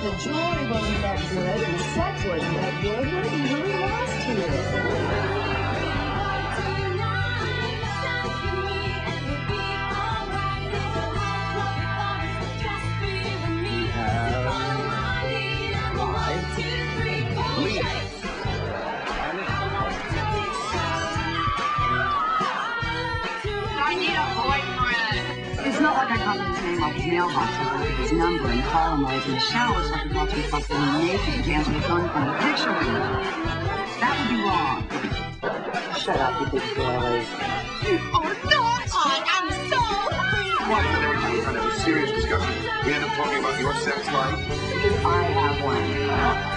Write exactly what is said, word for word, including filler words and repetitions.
the jewelry wasn't that good and the sex wasn't that good, what have you really lost here? I need a boyfriend. It's not like I got his name off his mailbox. I got his number and call him while he's in the shower so I could watch him fucking naked and dance with his phone from the picture window. That would be wrong. Shut up, you big girly. You are naughty. I'm so free. Why is every time we're trying to have a serious discussion, we end up talking about your sex life? Because I have one.